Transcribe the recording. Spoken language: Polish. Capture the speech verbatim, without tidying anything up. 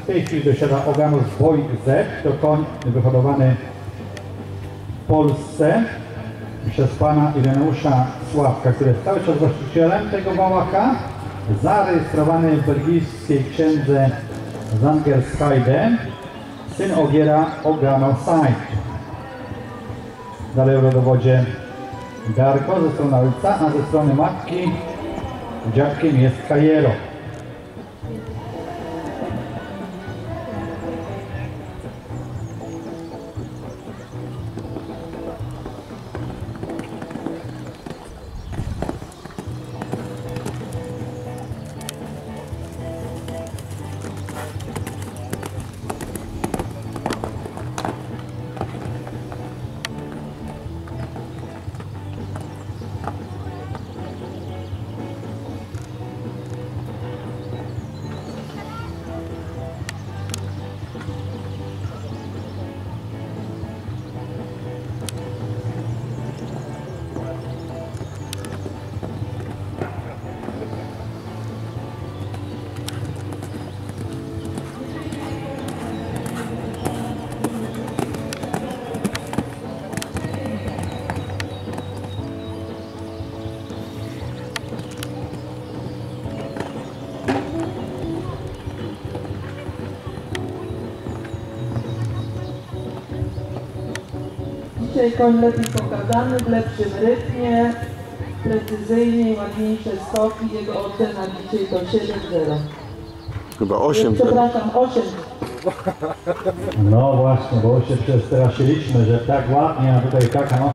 W tej chwili dosiada Oganus Boy Z, to koń wyhodowany w Polsce przez pana Ireneusza Sławka, który jest cały czas właścicielem tego wałaka, zarejestrowany w belgijskiej księdze Zangersheide, syn Ogiera Ogano Saint. Dalej w rodowodzie Garko ze strony ojca, a ze strony matki dziadkiem jest Kajero. Dzisiaj koń lepiej pokazany, w lepszym rytmie, precyzyjniej, ładniejsze skoki. Jego ocena dzisiaj to siedem zero. Chyba osiem. Przepraszam, osiem. No właśnie, bo się przestraszyliśmy, że tak ładnie, a tutaj taka